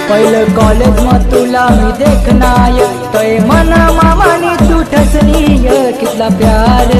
पहिलं कॉलेज मग तुला मी देखनाय तय मन मामानी तू ठसनीय कितला प्यार